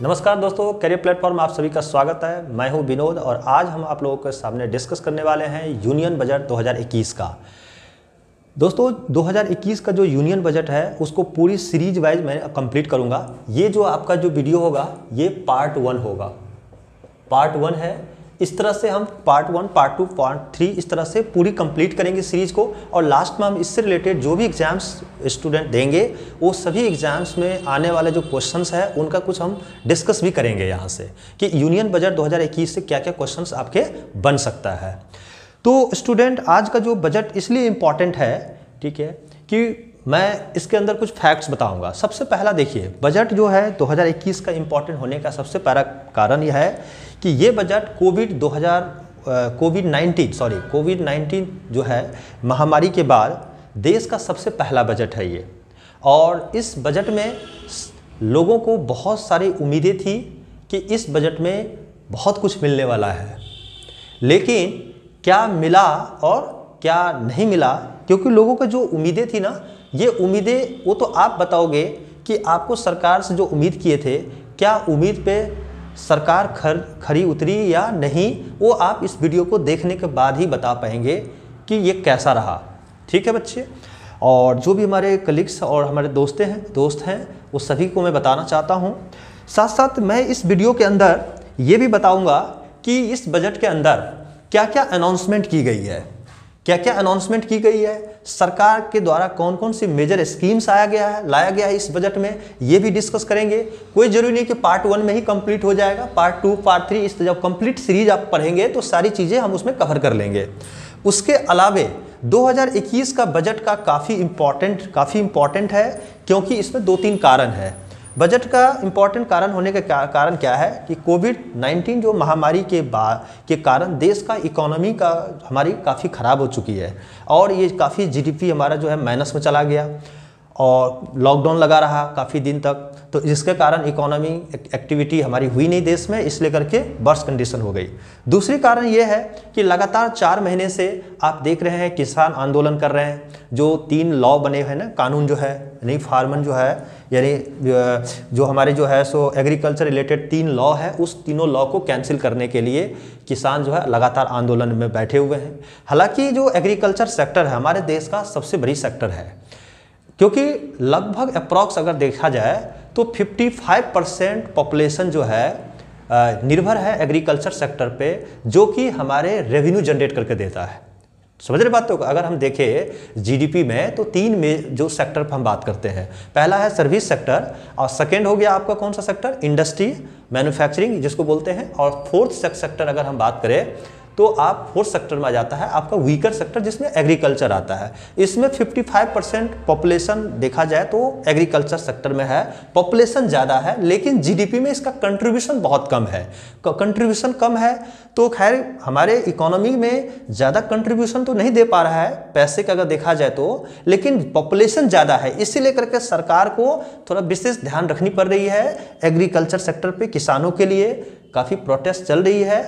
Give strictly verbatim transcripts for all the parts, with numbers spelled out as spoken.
नमस्कार दोस्तों, career platform आप सभी का स्वागत है। मैं हूं विनोद और आज हम आप लोगों के सामने डिस्कस करने वाले हैं यूनियन बजट दो हज़ार इक्कीस का। दोस्तों दो हज़ार इक्कीस का जो यूनियन बजट है उसको पूरी सीरीज वाइज मैं कंप्लीट करूंगा। ये जो आपका जो वीडियो होगा ये पार्ट वन होगा, पार्ट वन है। इस तरह से हम part one, part two, part three इस तरह से पूरी कंप्लीट करेंगे सीरीज को और लास्ट में हम इससे रिलेटेड जो भी एग्जाम्स स्टूडेंट देंगे वो सभी एग्जाम्स में आने वाले जो क्वेश्चंस है उनका कुछ हम डिस्कस भी करेंगे यहाँ से कि यूनियन बजट दो हज़ार इक्कीस से क्या क्या क्वेश्चंस आपके बन सकता है। तो स्टूडेंट आज का जो बजट इसलिए इम्पॉर्टेंट है, ठीक है, कि मैं इसके अंदर कुछ फैक्ट्स बताऊंगा। सबसे पहला देखिए, बजट जो है दो हज़ार इक्कीस का इम्पॉर्टेंट होने का सबसे पहला कारण यह है कि ये बजट कोविड दो हज़ार covid nineteen sorry covid nineteen जो है महामारी के बाद देश का सबसे पहला बजट है ये। और इस बजट में लोगों को बहुत सारी उम्मीदें थी कि इस बजट में बहुत कुछ मिलने वाला है, लेकिन क्या मिला और क्या नहीं मिला, क्योंकि लोगों का जो उम्मीदें थी ना, ये उम्मीदें वो तो आप बताओगे कि आपको सरकार से जो उम्मीद किए थे क्या उम्मीद पे सरकार खर खरी उतरी या नहीं, वो आप इस वीडियो को देखने के बाद ही बता पाएंगे कि ये कैसा रहा। ठीक है बच्चे, और जो भी हमारे कलीग्स और हमारे दोस्तें हैं दोस्त हैं वो सभी को मैं बताना चाहता हूँ। साथ साथ मैं इस वीडियो के अंदर ये भी बताऊँगा कि इस बजट के अंदर क्या क्या अनाउंसमेंट की गई है, क्या क्या अनाउंसमेंट की गई है, सरकार के द्वारा कौन कौन सी मेजर स्कीम्स आया गया है लाया गया है इस बजट में, ये भी डिस्कस करेंगे। कोई जरूरी नहीं कि पार्ट वन में ही कंप्लीट हो जाएगा, पार्ट टू, पार्ट थ्री, इस जब कंप्लीट सीरीज आप पढ़ेंगे तो सारी चीज़ें हम उसमें कवर कर लेंगे। उसके अलावे दो हज़ार इक्कीस का बजट का काफ़ी इंपॉर्टेंट काफ़ी इंपॉर्टेंट है, क्योंकि इसमें दो तीन कारण है। बजट का इम्पॉर्टेंट कारण होने का कारण क्या है कि कोविड नाइन्टीन जो महामारी के बाद के कारण देश का इकोनॉमी का हमारी काफ़ी ख़राब हो चुकी है और ये काफ़ी जीडीपी हमारा जो है माइनस में चला गया और लॉकडाउन लगा रहा काफ़ी दिन तक, तो जिसके कारण इकोनॉमी एक्टिविटी हमारी हुई नहीं देश में, इसलिए करके वर्स्ट कंडीशन हो गई। दूसरी कारण ये है कि लगातार चार महीने से आप देख रहे हैं किसान आंदोलन कर रहे हैं। जो तीन लॉ बने हैं ना, कानून जो है यानी फार्मर जो है यानी जो हमारे जो है सो एग्रीकल्चर रिलेटेड तीन लॉ है, उस तीनों लॉ को कैंसिल करने के लिए किसान जो है लगातार आंदोलन में बैठे हुए हैं। हालांकि जो एग्रीकल्चर सेक्टर है हमारे देश का सबसे बड़ी सेक्टर है, क्योंकि लगभग अप्रॉक्स अगर देखा जाए तो पचपन परसेंट पॉपुलेशन जो है निर्भर है एग्रीकल्चर सेक्टर पे, जो कि हमारे रेवेन्यू जनरेट करके देता है। समझ रहे बात? तो अगर हम देखें जीडीपी में तो तीन में जो सेक्टर पर हम बात करते हैं, पहला है सर्विस सेक्टर और सेकंड हो गया आपका कौन सा सेक्टर, इंडस्ट्री मैन्युफैक्चरिंग जिसको बोलते हैं, और फोर्थ सेक्टर अगर हम बात करें तो आप फोर्थ सेक्टर में आ जाता है आपका वीकर सेक्टर जिसमें एग्रीकल्चर आता है। इसमें पचपन परसेंट पॉपुलेशन देखा जाए तो एग्रीकल्चर सेक्टर में है, पॉपुलेशन ज़्यादा है लेकिन जीडीपी में इसका कंट्रीब्यूशन बहुत कम है। कंट्रीब्यूशन कम है तो खैर हमारे इकोनॉमी में ज़्यादा कंट्रीब्यूशन तो नहीं दे पा रहा है पैसे का अगर देखा जाए तो, लेकिन पॉपुलेशन ज़्यादा है, इसीलिए करके सरकार को थोड़ा विशेष ध्यान रखनी पड़ रही है एग्रीकल्चर सेक्टर पर। किसानों के लिए काफ़ी प्रोटेस्ट चल रही है,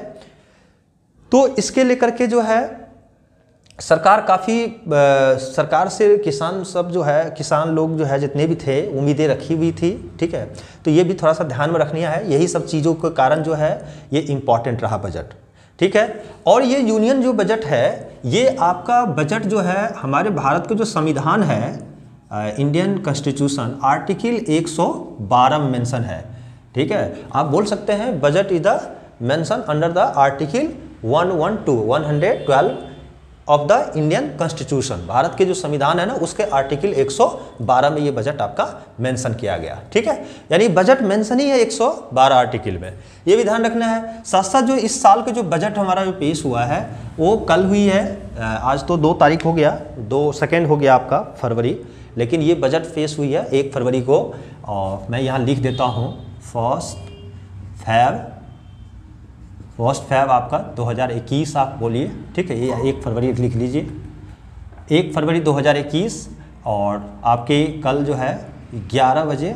तो इसके लेकर के जो है सरकार काफ़ी सरकार से किसान सब जो है किसान लोग जो है जितने भी थे उम्मीदें रखी हुई थी। ठीक है, तो ये भी थोड़ा सा ध्यान में रखनी है। यही सब चीज़ों के कारण जो है ये इम्पॉर्टेंट रहा बजट। ठीक है, और ये यूनियन जो बजट है ये आपका बजट जो है हमारे भारत का जो संविधान है इंडियन कॉन्स्टिट्यूशन आर्टिकल एक सौ बारह में मेंशन है। ठीक है, आप बोल सकते हैं budget is the mention under the article one one two one hundred twelve of the Indian constitution. Bharat के जो संविधान है ना उसके आर्टिकल एक सौ बारह में ये बजट आपका मेंशन किया गया। ठीक है, यानी बजट मेंशन ही है एक सौ बारह आर्टिकल में, ये भी ध्यान रखना है। साथ साथ जो इस साल के जो बजट हमारा जो पेश हुआ है वो कल हुई है, आज तो दो तारीख हो गया, दो सेकेंड हो गया आपका फरवरी, लेकिन ये बजट पेश हुई है एक फरवरी को। और मैं यहाँ लिख देता हूँ फर्स्ट फैब फर्स्ट फैब आपका दो हज़ार इक्कीस आप बोलिए। ठीक है, ये एक फरवरी लिख लीजिए, एक फरवरी दो हज़ार इक्कीस। और आपके कल जो है ग्यारह बजे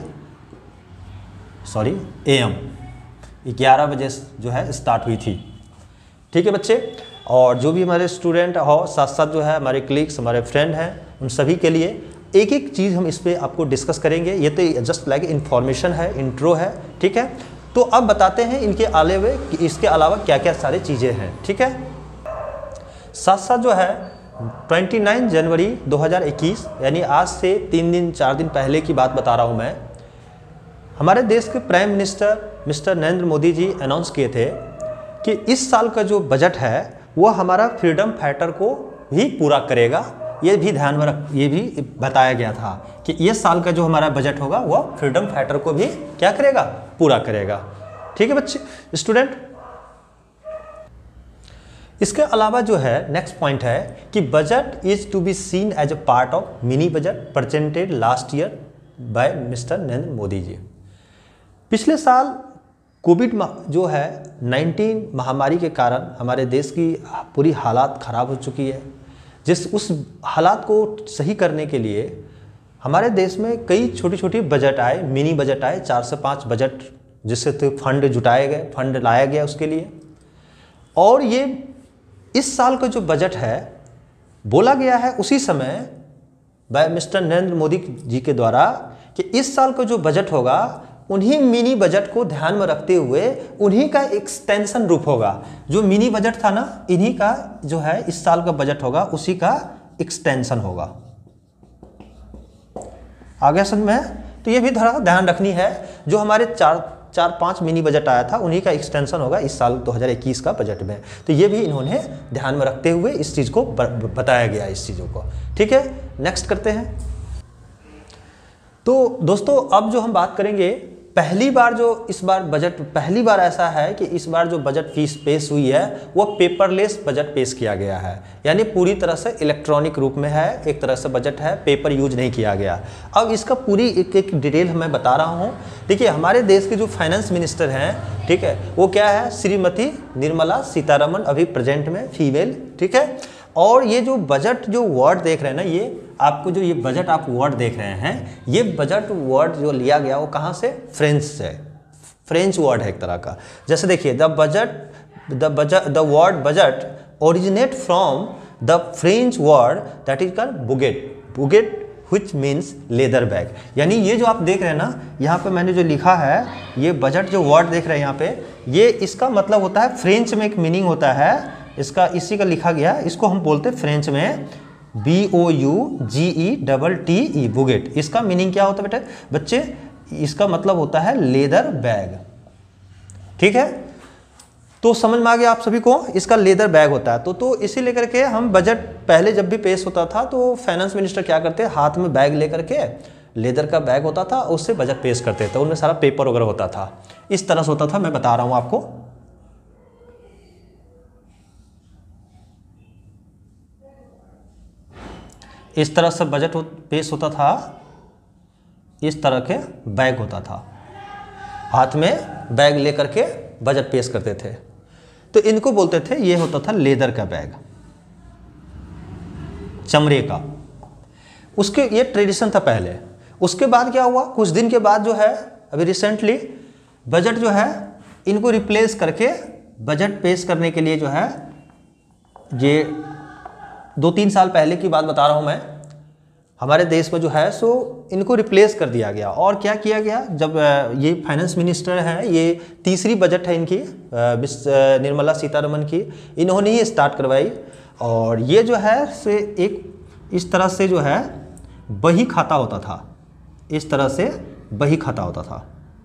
सॉरी एएम ग्यारह बजे जो है स्टार्ट हुई थी। ठीक है बच्चे, और जो भी हमारे स्टूडेंट हो साथ साथ जो है हमारे क्लिक्स हमारे फ्रेंड हैं उन सभी के लिए एक एक चीज़ हम इस पर आपको डिस्कस करेंगे। ये तो जस्ट लाइक इन्फॉर्मेशन है, इंट्रो है। ठीक है, तो अब बताते हैं इनके अलावे कि इसके अलावा क्या क्या सारी चीज़ें हैं, ठीक है। साथ साथ जो है उनतीस जनवरी दो हज़ार इक्कीस यानी आज से तीन दिन चार दिन पहले की बात बता रहा हूँ मैं, हमारे देश के prime minister mister Narendra Modi ji announce किए थे कि इस साल का जो बजट है वो हमारा फ्रीडम फाइटर को भी पूरा करेगा। ये भी ध्यान में रख, ये भी बताया गया था कि इस साल का जो हमारा बजट होगा वो फ्रीडम फाइटर को भी क्या करेगा, पूरा करेगा। ठीक है बच्चे, स्टूडेंट। इसके अलावा जो है नेक्स्ट पॉइंट है कि budget is to be seen as a part of mini budget presented last year by mister Narendra Modi ji. पिछले साल कोविड जो है उन्नीस महामारी के कारण हमारे देश की पूरी हालात ख़राब हो चुकी है, जिस उस हालात को सही करने के लिए हमारे देश में कई छोटी छोटी बजट आए, मिनी बजट आए, चार से पाँच बजट जिससे तो फंड जुटाए गए, फंड लाया गया उसके लिए। और ये इस साल का जो बजट है बोला गया है उसी समय बाय मिस्टर नरेंद्र मोदी जी के द्वारा कि इस साल का जो बजट होगा उन्हीं मिनी बजट को ध्यान में रखते हुए उन्हीं का एक्सटेंशन रूप होगा। जो मिनी बजट था ना, इन्हीं का जो है इस साल का बजट होगा, उसी का एक्सटेंशन होगा। आगे समझ में? तो ये भी थोड़ा ध्यान रखनी है, जो हमारे चार चार पांच मिनी बजट आया था उन्हीं का एक्सटेंशन होगा इस साल दो हज़ार इक्कीस का बजट में। तो ये भी इन्होंने ध्यान में रखते हुए इस चीज़ को बताया गया, इस चीज़ों को। ठीक है, नेक्स्ट करते हैं। तो दोस्तों अब जो हम बात करेंगे, पहली बार जो इस बार बजट पहली बार ऐसा है कि इस बार जो बजट फीस पेश हुई है वो पेपरलेस बजट पेश किया गया है, यानी पूरी तरह से इलेक्ट्रॉनिक रूप में है, एक तरह से बजट है, पेपर यूज नहीं किया गया। अब इसका पूरी एक एक डिटेल मैं बता रहा हूँ। देखिए, हमारे देश के जो फाइनेंस मिनिस्टर हैं, ठीक है, वो क्या है, श्रीमती निर्मला सीतारमण, अभी प्रेजेंट में फीमेल। ठीक है, और ये जो बजट जो वर्ड देख रहे हैं ना, ये आपको जो ये बजट आप वर्ड देख रहे हैं, ये बजट वर्ड जो लिया गया वो कहाँ से, फ्रेंच से, फ्रेंच वर्ड है एक तरह का। जैसे देखिए, the budget the budget the word budget originate from the French word that is called bougette bougette which means leather bag. यानी ये जो आप देख रहे हैं ना, यहाँ पे मैंने जो लिखा है, ये बजट जो वर्ड देख रहे हैं यहाँ पे, ये इसका मतलब होता है, फ्रेंच में एक मीनिंग होता है इसका, इसी का लिखा गया, इसको हम बोलते हैं फ्रेंच में B O U G E double T E, bougette. इसका मीनिंग क्या होता है बेटे बच्चे, इसका मतलब होता है लेदर बैग। ठीक है, तो समझ में आ गया आप सभी को, इसका लेदर बैग होता है। तो तो इसी लेकर के हम बजट पहले जब भी पेश होता था तो फाइनेंस मिनिस्टर क्या करते, हाथ में बैग लेकर के, लेदर का बैग होता था, उससे बजट पेश करते थे, उनमें सारा पेपर वगैरह होता था, इस तरह से होता था। मैं बता रहा हूँ आपको, इस तरह से बजट पेश होता था, इस तरह के बैग होता था, हाथ में बैग लेकर के बजट पेश करते थे, तो इनको बोलते थे, ये होता था लेदर का बैग, चमड़े का। उसके ये ट्रेडिशन था पहले। उसके बाद क्या हुआ, कुछ दिन के बाद जो है अभी रिसेंटली बजट जो है इनको रिप्लेस करके बजट पेश करने के लिए जो है, ये दो तीन साल पहले की बात बता रहा हूँ मैं, हमारे देश में जो है सो इनको रिप्लेस कर दिया गया। और क्या किया गया, जब ये फाइनेंस मिनिस्टर हैं, ये तीसरी बजट है इनकी, मिस निर्मला सीतारमण की, इन्होंने ही स्टार्ट करवाई। और ये जो है से एक इस तरह से जो है बही खाता होता था, इस तरह से बही खाता होता था,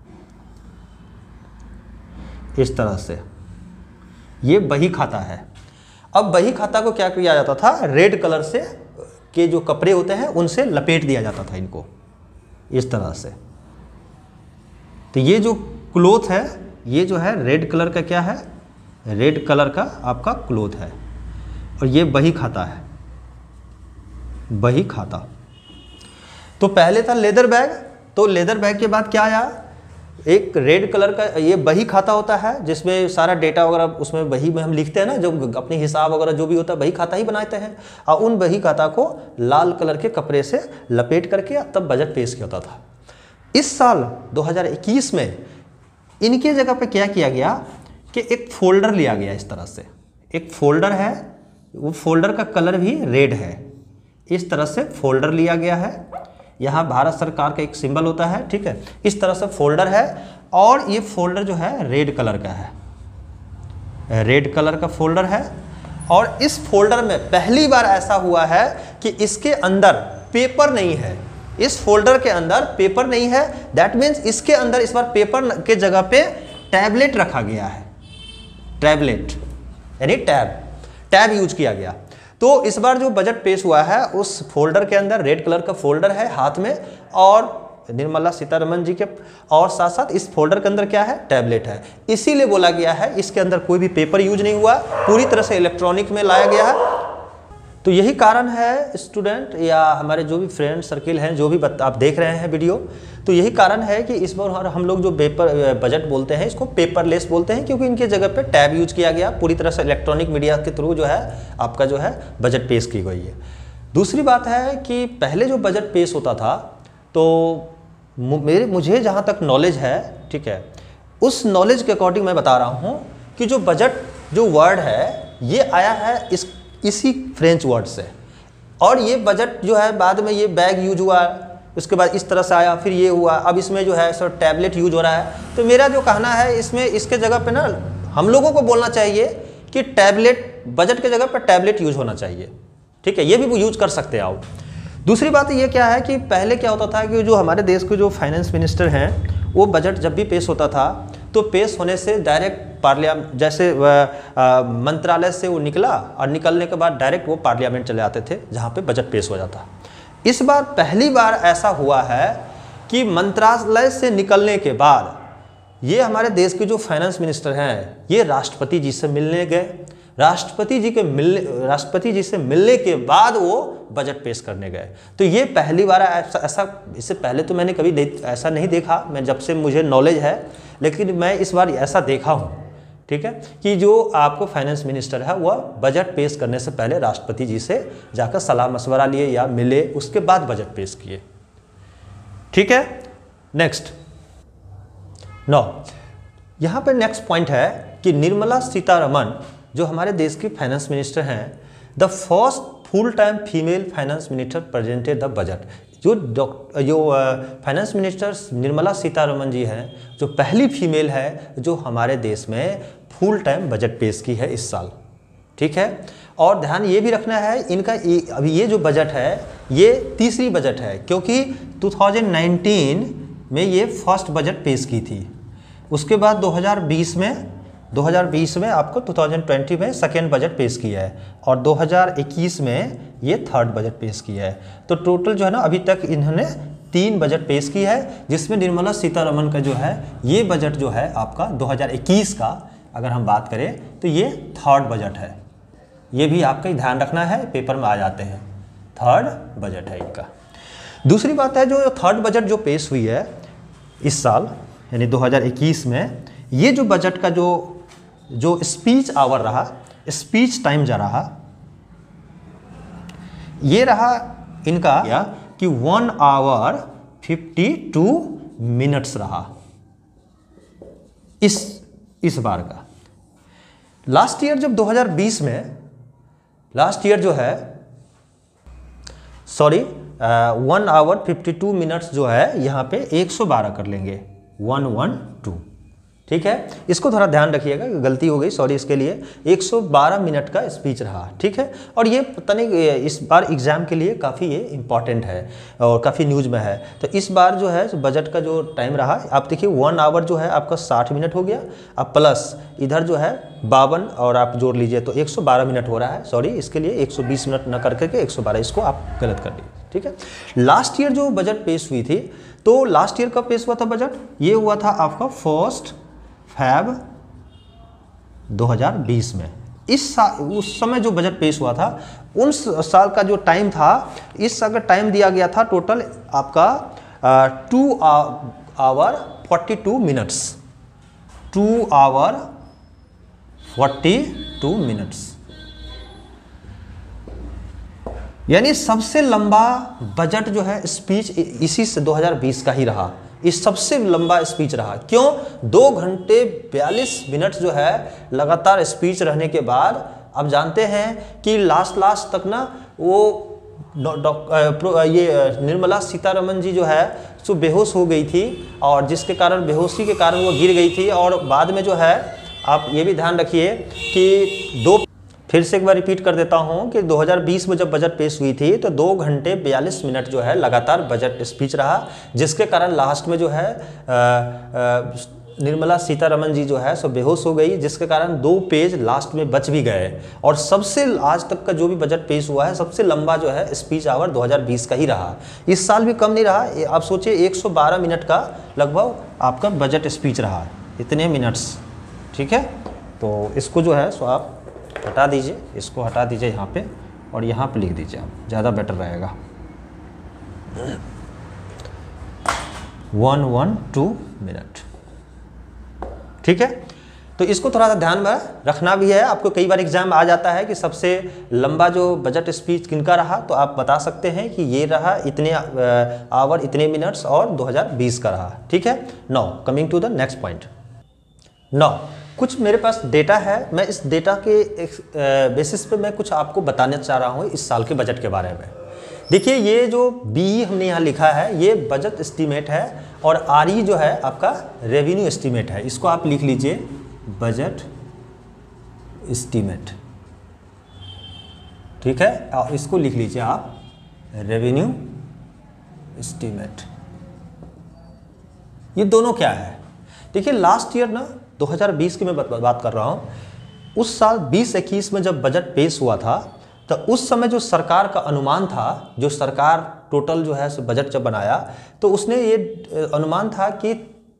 इस तरह से ये बही खाता है। अब बही खाता को क्या किया जाता था, रेड कलर से के जो कपड़े होते हैं उनसे लपेट दिया जाता था इनको, इस तरह से। तो ये जो क्लोथ है, ये जो है रेड कलर का, क्या है, रेड कलर का आपका क्लोथ है, और ये बही खाता है, बही खाता। तो पहले था लेदर बैग, तो लेदर बैग के बाद क्या आया, एक रेड कलर का ये बही खाता होता है, जिसमें सारा डेटा वगैरह उसमें बही में हम लिखते हैं ना, जो अपनी हिसाब वगैरह जो भी होता है बही खाता ही बनाते हैं, और उन बही खाता को लाल कलर के कपड़े से लपेट करके तब बजट पेश किया होता था। इस साल दो हज़ार इक्कीस में इनके जगह पे क्या किया गया कि एक फोल्डर लिया गया, इस तरह से एक फोल्डर है, वो फोल्डर का कलर भी रेड है, इस तरह से फोल्डर लिया गया है। यहाँ भारत सरकार का एक सिंबल होता है, ठीक है, इस तरह से फोल्डर है, और ये फोल्डर जो है रेड कलर का है, रेड कलर का फोल्डर है। और इस फोल्डर में पहली बार ऐसा हुआ है कि इसके अंदर पेपर नहीं है, इस फोल्डर के अंदर पेपर नहीं है। दैट मीन्स इसके अंदर इस बार पेपर के जगह पे टैबलेट रखा गया है, टैबलेट यानी टैब टैब यूज किया गया। तो इस बार जो बजट पेश हुआ है उस फोल्डर के अंदर रेड कलर का फोल्डर है हाथ में, और निर्मला सीतारमण जी के, और साथ साथ इस फोल्डर के अंदर क्या है, टैबलेट है। इसीलिए बोला गया है इसके अंदर कोई भी पेपर यूज नहीं हुआ, पूरी तरह से इलेक्ट्रॉनिक में लाया गया है। तो यही कारण है स्टूडेंट या हमारे जो भी फ्रेंड सर्किल हैं, जो भी आप देख रहे हैं वीडियो, तो यही कारण है कि इस बार हम लोग जो पेपर बजट बोलते हैं इसको पेपरलेस बोलते हैं, क्योंकि इनके जगह पे टैब यूज किया गया, पूरी तरह से इलेक्ट्रॉनिक मीडिया के थ्रू जो है आपका जो है बजट पेश की गई है। दूसरी बात है कि पहले जो बजट पेश होता था तो मेरे मुझे जहाँ तक नॉलेज है, ठीक है, उस नॉलेज के अकॉर्डिंग मैं बता रहा हूँ कि जो बजट जो वर्ड है ये आया है इस इसी फ्रेंच वर्ड से, और ये बजट जो है बाद में ये बैग यूज हुआ, उसके बाद इस तरह से आया, फिर ये हुआ, अब इसमें जो है सर टैबलेट यूज हो रहा है। तो मेरा जो कहना है इसमें इसके जगह पे ना हम लोगों को बोलना चाहिए कि टैबलेट, बजट के जगह पर टैबलेट यूज होना चाहिए, ठीक है, ये भी यूज कर सकते हैं आप। दूसरी बात ये क्या है कि पहले क्या होता था कि जो हमारे देश के जो फाइनेंस मिनिस्टर हैं वो बजट जब भी पेश होता था तो पेश होने से डायरेक्ट पार्लियामेंट, जैसे मंत्रालय से वो निकला और निकलने के बाद डायरेक्ट वो पार्लियामेंट चले आते थे जहाँ पे बजट पेश हो जाता। इस बार पहली बार ऐसा हुआ है कि मंत्रालय से निकलने के बाद ये हमारे देश के जो फाइनेंस मिनिस्टर हैं ये राष्ट्रपति जी से मिलने गए, राष्ट्रपति जी के मिलने राष्ट्रपति जी से मिलने के बाद वो बजट पेश करने गए। तो ये पहली बार ऐसा ऐसा इससे पहले तो मैंने कभी ऐसा नहीं देखा, मैं जब से मुझे नॉलेज है, लेकिन मैं इस बार ऐसा देखा हूँ, ठीक है, कि जो आपको फाइनेंस मिनिस्टर है वह बजट पेश करने से पहले राष्ट्रपति जी से जाकर सलाह मशवरा लिए या मिले, उसके बाद बजट पेश किए, ठीक है। नेक्स्ट नौ यहाँ पर नेक्स्ट पॉइंट है कि निर्मला सीतारमण जो हमारे देश की फाइनेंस मिनिस्टर हैं, the first full time female finance minister presented the budget. जो डॉक्टर जो फाइनेंस मिनिस्टर निर्मला सीतारमण जी हैं, जो पहली फीमेल है जो हमारे देश में फुल टाइम बजट पेश की है इस साल, ठीक है। और ध्यान ये भी रखना है इनका ये, अभी ये जो बजट है ये तीसरी बजट है, क्योंकि दो हज़ार उन्नीस में ये फर्स्ट बजट पेश की थी, उसके बाद दो हज़ार बीस में दो हज़ार बीस में आपको दो हज़ार बीस में सेकेंड बजट पेश किया है, और दो हज़ार इक्कीस में ये थर्ड बजट पेश किया है। तो टोटल जो है ना अभी तक इन्होंने तीन बजट पेश की है, जिसमें निर्मला सीतारमण का जो है ये बजट जो है आपका दो हज़ार इक्कीस का अगर हम बात करें तो ये थर्ड बजट है। ये भी आपका ही ध्यान रखना है, पेपर में आ जाते हैं, थर्ड बजट है इनका। दूसरी बात है जो थर्ड बजट जो पेश हुई है इस साल यानी दो हज़ार इक्कीस में, ये जो बजट का जो जो स्पीच आवर रहा, स्पीच टाइम जा रहा, ये रहा इनका या कि one hour fifty two minutes रहा इस इस बार का। लास्ट ईयर जब दो हज़ार बीस में लास्ट ईयर जो है sorry one hour fifty two minutes जो है यहाँ पे एक सौ बारह कर लेंगे, वन वन टू, ठीक है। इसको थोड़ा ध्यान रखिएगा, गलती हो गई, सॉरी इसके लिए। एक सौ बारह मिनट का स्पीच रहा, ठीक है। और ये पता नहीं इस बार एग्जाम के लिए काफ़ी ये इम्पॉर्टेंट है और काफ़ी न्यूज़ में है। तो इस बार जो है बजट का जो टाइम रहा, आप देखिए वन आवर जो है आपका साठ मिनट हो गया, अब प्लस इधर जो है बावन और आप जोड़ लीजिए तो एक सौ बारह मिनट हो रहा है। सॉरी इसके लिए एक सौ बीस मिनट न कर करके एक सौ बारह, इसको आप गलत कर लीजिए, ठीक है। लास्ट ईयर जो बजट पेश हुई थी, तो लास्ट ईयर कब पेश हुआ था बजट? ये हुआ था आपका फर्स्ट फैब दो हज़ार बीस में। इस साल उस समय जो बजट पेश हुआ था उन साल का जो टाइम था, इस साल का टाइम दिया गया था टोटल आपका two hour forty two minutes two hour forty two minutes यानी सबसे लंबा बजट जो है स्पीच इसी से दो हज़ार बीस का ही रहा। इस सबसे लंबा स्पीच रहा। क्यों? दो घंटे बयालीस मिनट जो है लगातार स्पीच रहने के बाद आप जानते हैं कि लास्ट लास्ट तक ना वो ये निर्मला सीतारमण जी जो है सो बेहोश हो गई थी, और जिसके कारण बेहोशी के कारण वो गिर गई थी। और बाद में जो है आप ये भी ध्यान रखिए कि दो फिर से एक बार रिपीट कर देता हूँ कि दो हज़ार बीस में जब बजट पेश हुई थी तो दो घंटे बयालीस मिनट जो है लगातार बजट स्पीच रहा, जिसके कारण लास्ट में जो है आ, आ, निर्मला सीतारमण जी जो है सो बेहोश हो गई, जिसके कारण दो पेज लास्ट में बच भी गए। और सबसे आज तक का जो भी बजट पेश हुआ है सबसे लंबा जो है स्पीच आवर दो हज़ार बीस का ही रहा, इस साल भी कम नहीं रहा। आप सोचिए एक सौ बारह मिनट का लगभग आपका बजट स्पीच रहा, इतने मिनट्स, ठीक है। तो इसको जो है सो आप हटा दीजिए, इसको हटा दीजिए यहाँ पे और यहाँ पे लिख दीजिए, आप ज़्यादा बेटर रहेगा। वन वन टू मिनट, ठीक है। तो इसको थोड़ा सा ध्यान में रखना भी है। आपको कई बार एग्जाम आ जाता है कि सबसे लंबा जो बजट स्पीच किनका रहा, तो आप बता सकते हैं कि ये रहा इतने आवर इतने मिनट्स और दो हज़ार बीस का रहा, ठीक है। Now coming to the next point. Now कुछ मेरे पास डेटा है, मैं इस डेटा के बेसिस पे मैं कुछ आपको बताना चाह रहा हूँ इस साल के बजट के बारे में। देखिए ये जो बी हमने यहाँ लिखा है ये बजट एस्टीमेट है, और आर ई जो है आपका रेवेन्यू एस्टीमेट है। इसको आप लिख लीजिए बजट एस्टीमेट, ठीक है, और इसको लिख लीजिए आप रेवेन्यू एस्टीमेट। ये दोनों क्या है? देखिए लास्ट ईयर ना दो हज़ार बीस की मैं बात कर रहा हूँ, उस साल बीस इक्कीस में जब बजट पेश हुआ था तो उस समय जो सरकार का अनुमान था, जो सरकार टोटल जो है बजट जब बनाया तो उसने ये अनुमान था कि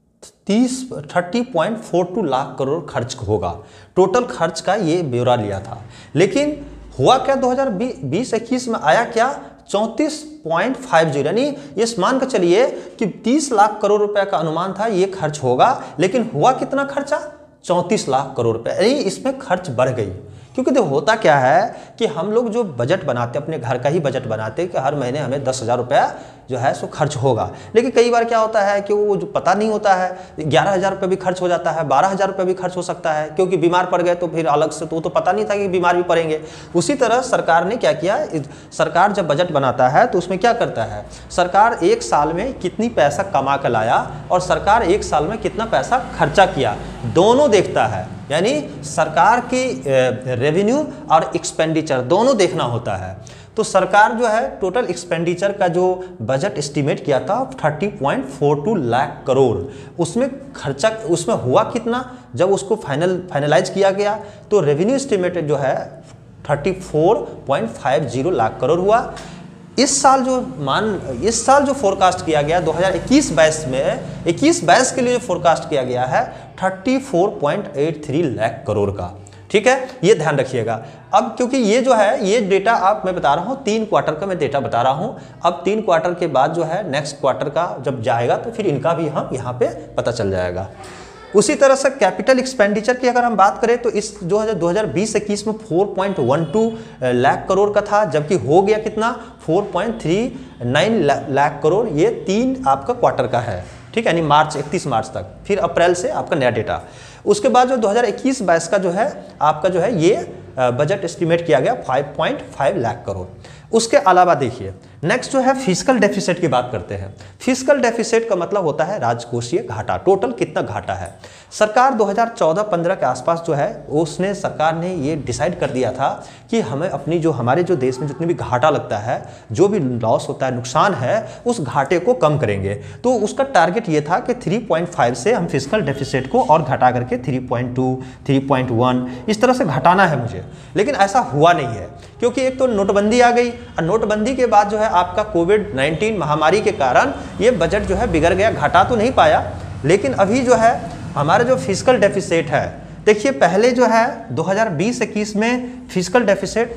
तीस thirty point four two lakh crore खर्च होगा, टोटल खर्च का ये ब्यौरा लिया था। लेकिन हुआ क्या दो हज़ार बीस इक्कीस में आया क्या, चौंतीस पॉइंट फाइव जीरो, यानी ये मान कर चलिए कि तीस लाख करोड़ रुपए का अनुमान था ये खर्च होगा, लेकिन हुआ कितना खर्चा, चौंतीस लाख करोड़ रुपए, यानी इसमें खर्च बढ़ गई। क्योंकि देखो होता क्या है कि हम लोग जो बजट बनाते हैं अपने घर का ही बजट बनाते हैं कि हर महीने हमें दस हज़ार रुपया जो है सो खर्च होगा, लेकिन कई बार क्या होता है कि वो जो पता नहीं होता है, ग्यारह हज़ार रुपये भी खर्च हो जाता है, बारह हज़ार रुपये भी खर्च हो सकता है, क्योंकि बीमार पड़ गए तो फिर अलग से तो, तो पता नहीं था कि बीमार भी पड़ेंगे। उसी तरह सरकार ने क्या किया, सरकार जब बजट बनाता है तो उसमें क्या करता है, सरकार एक साल में कितनी पैसा कमा कर लाया और सरकार एक साल में कितना पैसा खर्चा किया, दोनों देखता है। यानी सरकार की रेवेन्यू और एक्सपेंडिचर दोनों देखना होता है। तो सरकार जो है टोटल एक्सपेंडिचर का जो बजट एस्टीमेट किया था तीस point four two lakh crore, उसमें खर्चा उसमें हुआ कितना, जब उसको फाइनल फाइनलाइज किया गया तो रेवेन्यू एस्टीमेट जो है चौंतीस point five zero lakh crore हुआ। इस साल जो मान इस साल जो फोरकास्ट किया गया दो हज़ार इक्कीस बाईस में इक्कीस बाईस के लिए जो फोरकास्ट किया गया है चौंतीस पॉइंट आठ तीन लाख करोड़ का, ठीक है, ये ध्यान रखिएगा। अब क्योंकि ये जो है ये डेटा आप मैं बता रहा हूँ तीन क्वार्टर का मैं डेटा बता रहा हूँ, अब तीन क्वार्टर के बाद जो है नेक्स्ट क्वार्टर का जब जाएगा तो फिर इनका भी हम यहाँ पे पता चल जाएगा। उसी तरह से कैपिटल एक्सपेंडिचर की अगर हम बात करें तो इस जो है दो हज़ार बीस इक्कीस में चार पॉइंट एक दो लाख करोड़ का था, जबकि हो गया कितना चार पॉइंट तीन नौ लाख करोड़, ये तीन आपका क्वार्टर का है, ठीक है, यानी मार्च इकतीस मार्च तक, फिर अप्रैल से आपका नया डेटा। उसके बाद जो दो हज़ार इक्कीस बाईस का जो है आपका जो है ये बजट एस्टीमेट किया गया पाँच पॉइंट पाँच लाख करोड़। उसके अलावा देखिए नेक्स्ट जो है फिस्कल डेफिसिट की बात करते हैं। फिस्कल डेफिसिट का मतलब होता है राजकोषीय घाटा, टोटल कितना घाटा है। सरकार दो हज़ार चौदह पंद्रह के आसपास जो है उसने सरकार ने ये डिसाइड कर दिया था कि हमें अपनी जो हमारे जो देश में जितने भी घाटा लगता है, जो भी लॉस होता है, नुकसान है, उस घाटे को कम करेंगे। तो उसका टारगेट ये था कि तीन पॉइंट पाँच से हम फिस्कल डेफिसिट को और घटा करके तीन पॉइंट दो, तीन पॉइंट एक इस तरह से घटाना है मुझे, लेकिन ऐसा हुआ नहीं है क्योंकि एक तो नोटबंदी आ गई और नोटबंदी के बाद जो है आपका कोविड नाइन्टीन महामारी के कारण ये बजट जो है बिगड़ गया, घटा तो नहीं पाया। लेकिन अभी जो है हमारा जो फिस्कल डेफिसिट है, देखिए पहले जो है दो हज़ार बीस इक्कीस में फिस्कल डेफिसिट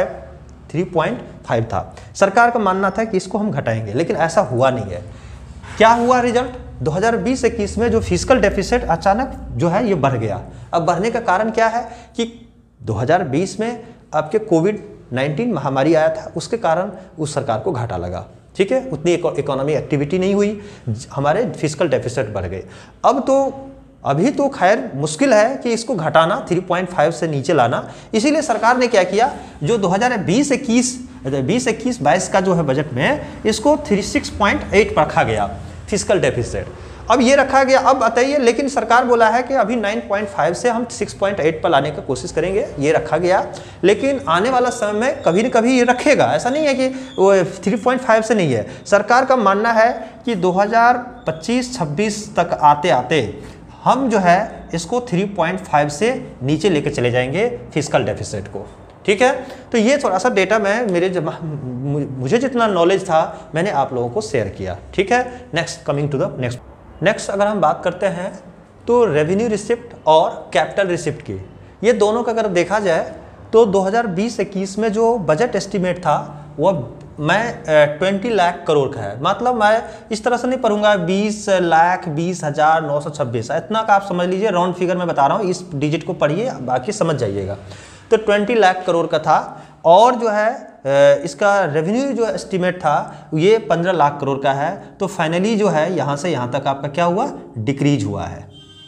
तीन पॉइंट पाँच था। सरकार का मानना था कि इसको हम घटाएंगे, लेकिन ऐसा हुआ नहीं है। क्या हुआ रिजल्ट, दो हज़ार बीस इक्कीस में जो फिस्कल डेफिसिट अचानक जो है ये बढ़ गया। अब बढ़ने का कारण क्या है कि दो हज़ार बीस में आपके कोविड नाइन्टीन महामारी आया था, उसके कारण उस सरकार को घाटा लगा, ठीक है, उतनी इकोनॉमी एक्टिविटी नहीं हुई, हमारे फिस्कल डेफिसिट बढ़ गए। अब तो अभी तो खैर मुश्किल है कि इसको घटाना तीन पॉइंट पाँच से नीचे लाना, इसीलिए सरकार ने क्या किया, जो दो हज़ार बीस इक्कीस बीस इक्कीस बाईस का जो है बजट में इसको छियालीस पॉइंट आठ पर रखा गया फिस्कल डेफिसिट। अब ये रखा गया, अब बताइए, लेकिन सरकार बोला है कि अभी नौ पॉइंट पाँच से हम छह पॉइंट आठ पर लाने का कोशिश करेंगे, ये रखा गया। लेकिन आने वाला समय में कभी न कभी ये रखेगा, ऐसा नहीं है कि वो तीन पॉइंट पाँच से नहीं है। सरकार का मानना है कि दो हज़ार पच्चीस छब्बीस तक आते आते हम जो है इसको तीन पॉइंट पाँच से नीचे लेके चले जाएंगे फिस्कल डेफिसिट को, ठीक है। तो ये थोड़ा सा डेटा मैं मेरे जब मुझे जितना नॉलेज था मैंने आप लोगों को शेयर किया, ठीक है। Next, coming to the next next अगर हम बात करते हैं तो रेवेन्यू रिसिप्ट और कैपिटल रिसिप्ट की, ये दोनों का अगर देखा जाए तो दो हज़ार बीस इक्कीस में जो बजट एस्टीमेट था वो मैं ट्वेंटी लाख करोड़ का है। मतलब मैं इस तरह से नहीं पढ़ूंगा बीस लाख बीस हज़ार नौ सौ छब्बीस, इतना का आप समझ लीजिए, राउंड फिगर में बता रहा हूँ, इस डिजिट को पढ़िए बाकी समझ जाइएगा। तो ट्वेंटी लाख करोड़ का था और जो है इसका रेवेन्यू जो एस्टीमेट था ये पंद्रह लाख करोड़ का है। तो फाइनली जो है यहाँ से यहाँ तक आपका क्या हुआ, डिक्रीज हुआ है,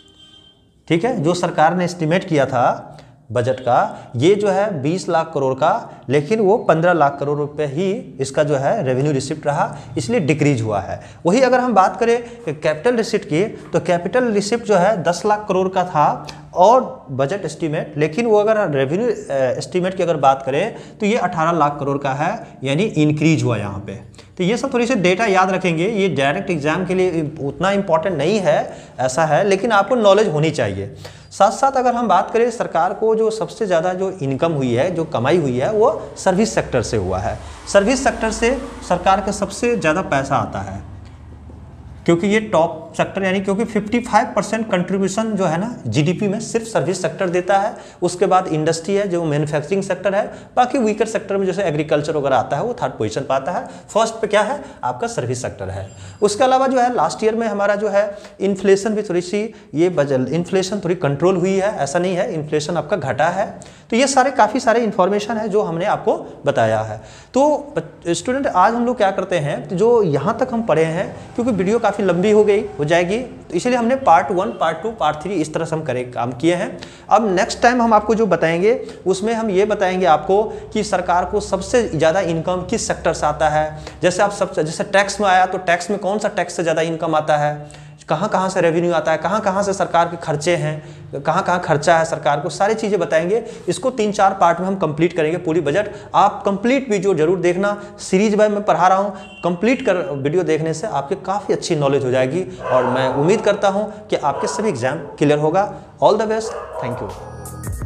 ठीक है। जो सरकार ने एस्टीमेट किया था बजट का ये जो है बीस लाख करोड़ का, लेकिन वो पंद्रह लाख करोड़ रुपए ही इसका जो है रेवेन्यू रिसिप्ट रहा, इसलिए डिक्रीज हुआ है। वही अगर हम बात करें कैपिटल रिसिप्ट की तो कैपिटल रिसिप्ट जो है दस लाख करोड़ का था और बजट एस्टीमेट, लेकिन वो अगर रेवेन्यू एस्टीमेट की अगर बात करें तो ये अठारह लाख करोड़ का है, यानी इंक्रीज हुआ यहाँ पे। तो ये सब थोड़ी सी डेटा याद रखेंगे, ये डायरेक्ट एग्जाम के लिए उतना इंपॉर्टेंट नहीं है, ऐसा है, लेकिन आपको नॉलेज होनी चाहिए। साथ साथ अगर हम बात करें सरकार को जो सबसे ज़्यादा जो इनकम हुई है, जो कमाई हुई है, वो सर्विस सेक्टर से हुआ है। सर्विस सेक्टर से सरकार का सबसे ज़्यादा पैसा आता है, क्योंकि ये टॉप सेक्टर, यानी क्योंकि पचपन परसेंट कंट्रीब्यूशन जो है ना जीडीपी में सिर्फ सर्विस सेक्टर देता है। उसके बाद इंडस्ट्री है जो मैन्युफैक्चरिंग सेक्टर है, बाकी वीकर सेक्टर में जैसे एग्रीकल्चर वगैरह आता है वो थर्ड पोजीशन पाता है। फर्स्ट पे क्या है आपका सर्विस सेक्टर है। उसके अलावा जो है लास्ट ईयर में हमारा जो है इन्फ्लेशन भी थोड़ी सी ये बजल इन्फ्लेशन थोड़ी कंट्रोल हुई है, ऐसा नहीं है इन्फ्लेशन आपका घटा है। तो ये सारे काफ़ी सारे इन्फॉर्मेशन है जो हमने आपको बताया है। तो स्टूडेंट आज हम लोग क्या करते हैं, जो यहाँ तक हम पढ़े हैं, क्योंकि वीडियो काफ़ी लंबी हो गई हो जाएगी, तो इसलिए हमने part one part two part three इस तरह से हम करें काम किए हैं। अब नेक्स्ट टाइम हम आपको जो बताएंगे उसमें हम ये बताएंगे आपको कि सरकार को सबसे ज़्यादा इनकम किस सेक्टर से आता है। जैसे आप सब जैसे टैक्स में आया तो टैक्स में कौन सा टैक्स से ज़्यादा इनकम आता है, कहाँ कहाँ से रेवेन्यू आता है, कहाँ कहाँ से सरकार के खर्चे हैं, कहाँ कहाँ खर्चा है सरकार को, सारी चीज़ें बताएंगे। इसको तीन चार पार्ट में हम कंप्लीट करेंगे पूरी बजट। आप कंप्लीट वीडियो जरूर देखना, सीरीज बाय मैं पढ़ा रहा हूँ, कंप्लीट कर वीडियो देखने से आपके काफ़ी अच्छी नॉलेज हो जाएगी और मैं उम्मीद करता हूँ कि आपके सभी एग्जाम क्लियर होगा। All the best, thank you.